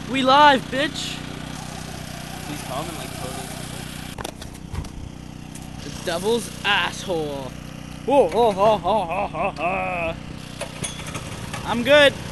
We live, bitch. Please comment, like, totally. The devil's asshole. Whoa, oh, oh, oh, oh, oh, oh. I'm good.